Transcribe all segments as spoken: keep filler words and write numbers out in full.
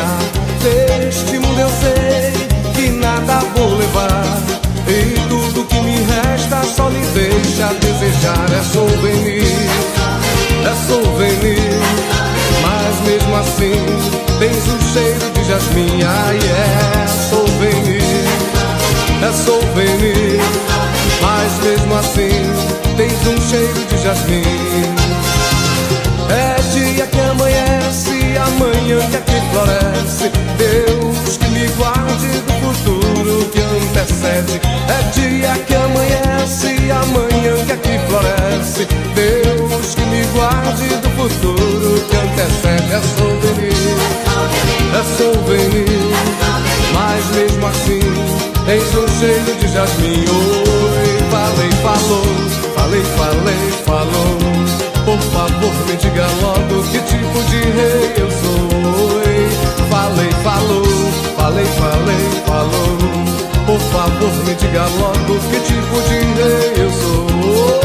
passear. Deste mundo eu sei que nada vou levar, e tudo que me resta só me deixa a desejar. É souvenir, é souvenir, mas mesmo assim tens o cheiro de jasmim. Ai, é souvenir, é souvenir, mas mesmo assim tens um cheiro de jasmim. É dia que amanhece, amanhã que aqui floresce. Deus que me guarde do futuro que antecede. É dia que amanhece, amanhã que aqui floresce. Deus que me guarde do futuro que antecede. É souvenir, é souvenir, mas mesmo assim tens um cheiro de jasmim. Oi, falei, falou, falei, falei, falou. Por favor, me diga logo que tipo de rei eu sou. Oi, falei, falou, falei, falei, falou. Por favor, me diga logo que tipo de rei eu sou.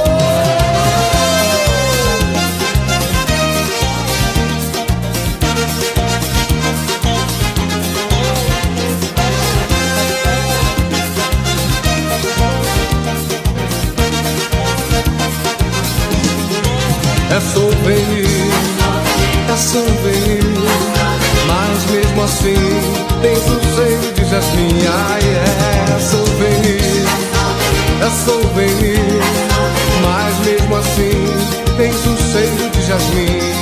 É souvenir, é souvenir, mas mesmo assim tens um cheiro de jasmim. Ai, é souvenir, é souvenir, mas mesmo assim tens um cheiro de jasmim.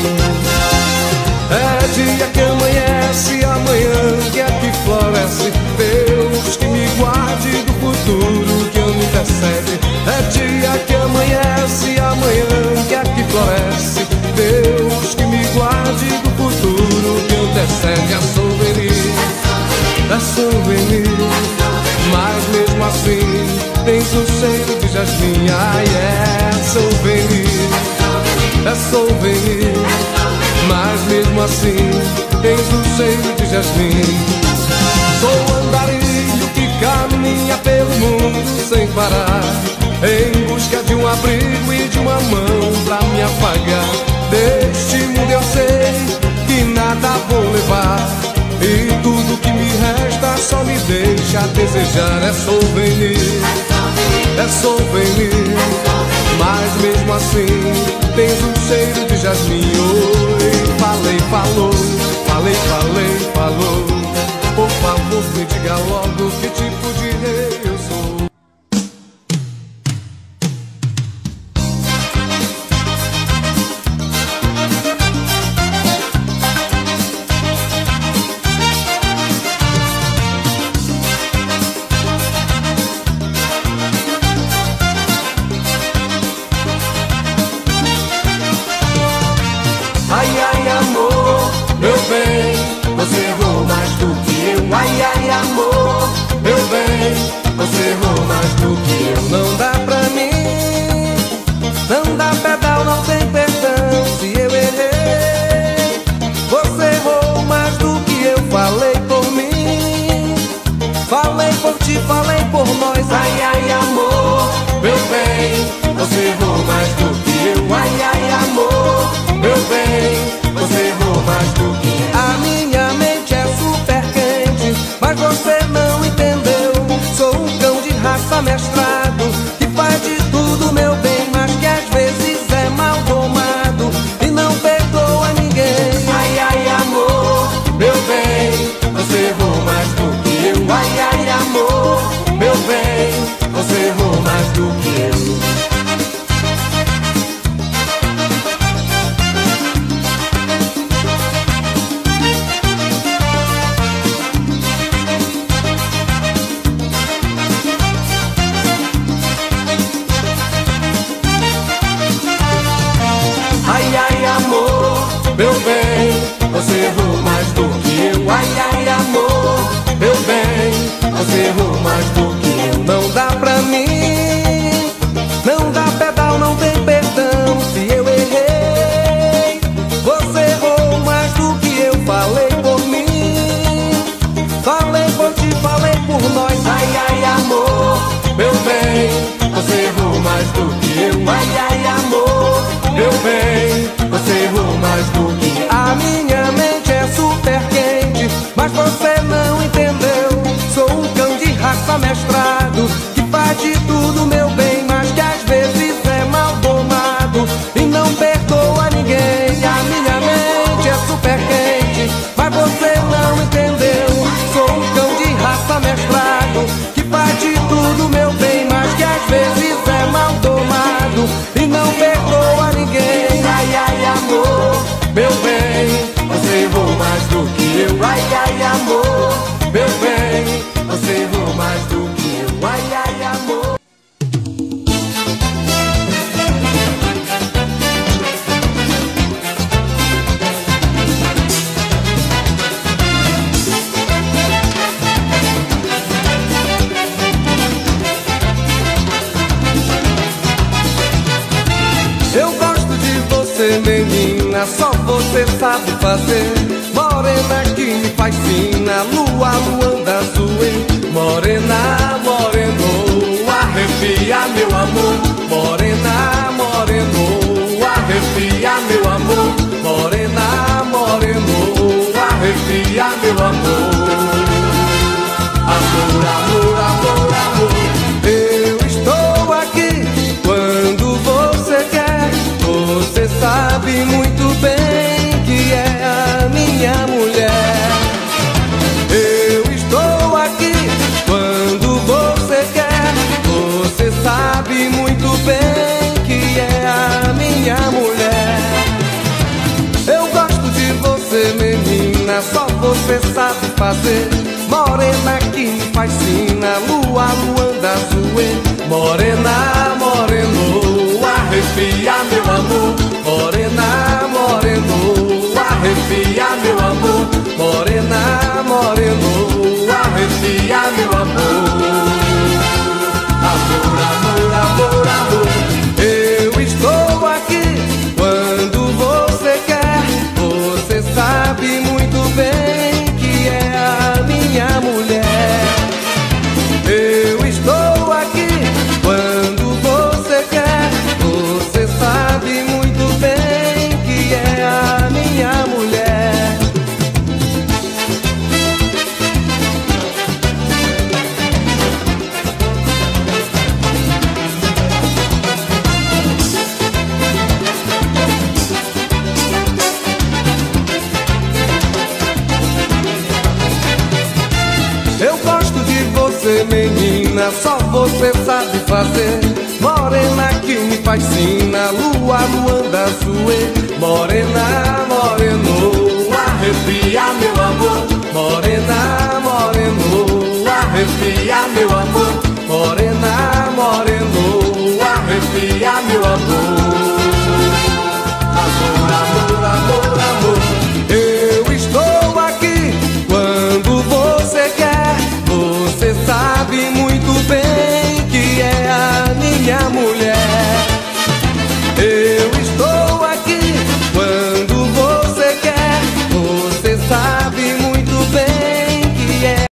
É dia que amanhece, amanhã que aqui floresce. Deus que me guarde do futuro que antecede. É dia que amanhece, amanhã que aqui floresce. Deus que me guarde do futuro que antecede. É souvenir, é souvenir, mas mesmo assim tens um cheiro de jasmim. Ai, é souvenir, é souvenir, mas mesmo assim tens um cheiro de jasmim. Sou andarilho que caminha pelo mundo sem parar, em busca de um abrigo e de uma mão pra me afagar. Deste mundo eu sei que nada vou levar, e tudo que me resta só me deixa a desejar. É souvenir, é souvenir, mas mesmo assim tens um cheiro de jasmim. Oi, falei, falou, falei, falei, falou. Por favor, me diga logo que tipo de rei eu sou. Ai, ai, amor, meu bem, você errou mais do que eu. Ai, ai, amor, meu bem, você errou mais do que eu. Não dá pra mim, não dá pedal, não tem perdão se eu errei. Você errou mais do que eu, falei por mim, falei por ti, falei por nós. Ai, ai, amor, meu bem, você errou mais do que eu. Ai, ai, amor, meu bem, você errou mais do que eu. A minha mente é super quente, mas você não entendeu. Sou um cão de raça mestrado, que faz de tudo, meu bem, mas que às vezes é mal domado e não perdoa ninguém. Ai, ai, amor, meu bem, você errou mais do que eu. Ai, ai, amor, meu bem, você errou mais do que eu. Ai, ai, amor, meu bem, você errou mais do que eu. Ai, ai, amor, meu bem, você errou mais do que eu. Não dá pra mim, não dá pedal, não tem perdão se eu errei. Você errou mais do que eu, falei por mim, falei por ti, falei por nós. Ai, ai, amor, meu bem, você errou mais do que eu. Ai, ai, amor, meu bem, você errou mais do que eu. A minha mente é super quente, você, menina, só você sabe fazer. Morena que me fascina, lua, luanda azul, hein? Morena, moreno, arrepia meu amor. Morena, moreno, arrepia meu amor. Morena, moreno, arrepia meu amor. Amor, amor, amor, amor. Eu estou aqui quando você quer. Você sabe muito bem que é a minha mulher. Eu estou aqui quando você quer. Você sabe muito bem que é a minha mulher. Eu gosto de você, menina, só você sabe fazer. Morena que me fascina, lua, luanda azul, hein? Morena, moreno, arrepia meu amor. Morena, moreno, arrepia meu amor. Morena, moreno, arrepia meu amor. Amor, amor, amor, amor. Eu estou aqui quando você quer. Você sabe muito bem que é a minha mulher. Eu estou aqui quando você quer. Você sabe muito bem que é a minha mulher. Eu gosto de você, menina, só você sabe fazer. Morena que me fascina, lua, luanda azul, hein? Morena, moreno, arrepia meu amor. Morena, moreno, arrepia meu amor. Morena,